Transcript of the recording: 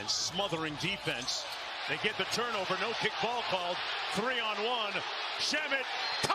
smothering defense. They get the turnover, no kick ball called. 3-on-1. Shamet